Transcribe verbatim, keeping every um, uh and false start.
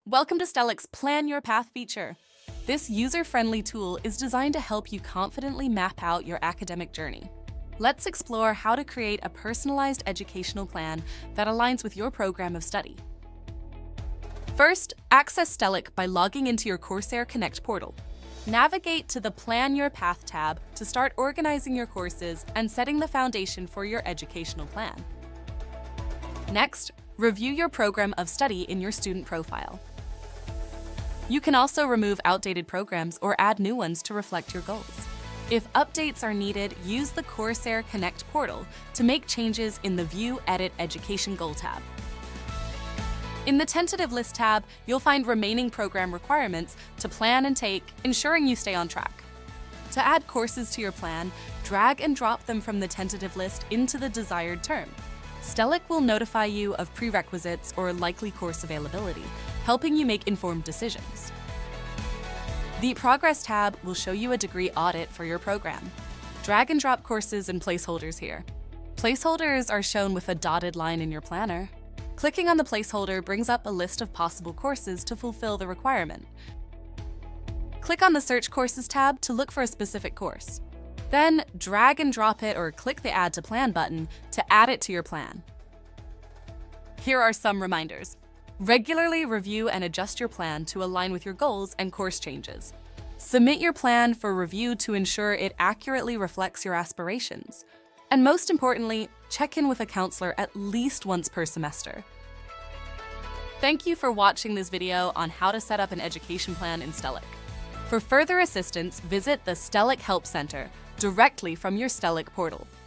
Welcome to Stellic's Plan Your Path feature. This user-friendly tool is designed to help you confidently map out your academic journey. Let's explore how to create a personalized educational plan that aligns with your program of study. First, access Stellic by logging into your Coursera Connect portal. Navigate to the Plan Your Path tab to start organizing your courses and setting the foundation for your educational plan. Next, review your program of study in your student profile. You can also remove outdated programs or add new ones to reflect your goals. If updates are needed, use the Coursera Connect portal to make changes in the View Edit Education Goal tab. In the Tentative List tab, you'll find remaining program requirements to plan and take, ensuring you stay on track. To add courses to your plan, drag and drop them from the tentative list into the desired term. Stellic will notify you of prerequisites or likely course availability, helping you make informed decisions. The Progress tab will show you a degree audit for your program. Drag and drop courses and placeholders here. Placeholders are shown with a dotted line in your planner. Clicking on the placeholder brings up a list of possible courses to fulfill the requirement. Click on the Search Courses tab to look for a specific course. Then drag and drop it or click the Add to Plan button to add it to your plan. Here are some reminders. Regularly review and adjust your plan to align with your goals and course changes. Submit your plan for review to ensure it accurately reflects your aspirations. And most importantly, check in with a counselor at least once per semester. Thank you for watching this video on how to set up an education plan in Stellic. For further assistance, visit the Stellic Help Center directly from your Stellic portal.